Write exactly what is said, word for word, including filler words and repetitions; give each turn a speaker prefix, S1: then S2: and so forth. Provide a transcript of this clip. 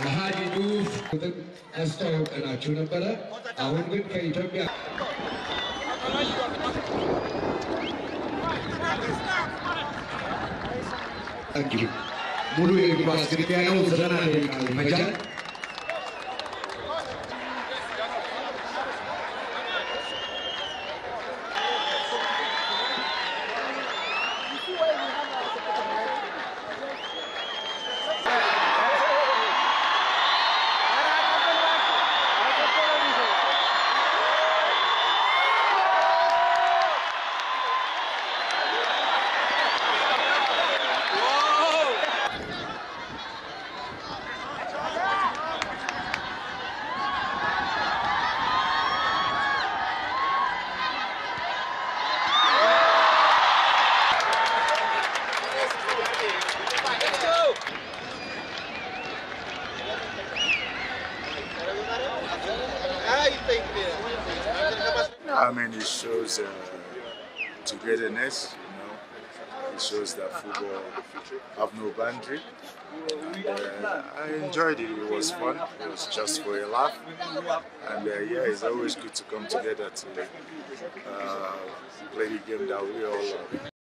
S1: Alhaji Duf አስተዋውቀናችሁ ነበረ። አሁን ግን ከኢትዮጵያ እንግዲህ ሙሉ የእግር ኳስ ግጥሚያ ነው። ዘጠና ደቂቃ ይፈጃል።
S2: I mean, it shows uh, togetherness, you know. It shows that football have no boundary. And, uh, I enjoyed it. It was fun. It was just for a laugh. And uh, yeah, it's always good to come together to uh, play the game that we all love.